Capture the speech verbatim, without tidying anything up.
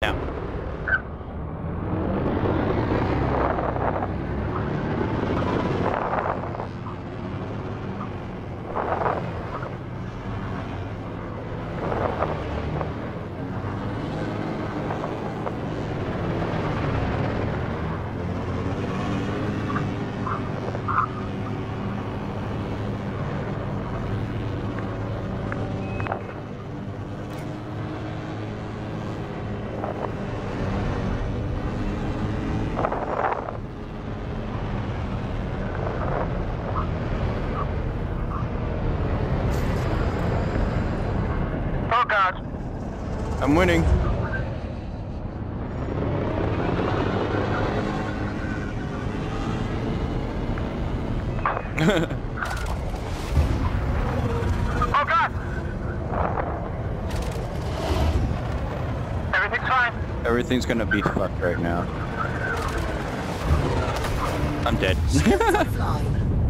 Now. Oh God. I'm winning. Oh God. Everything's fine. Everything's gonna be fucked right now. I'm dead. Shields offline.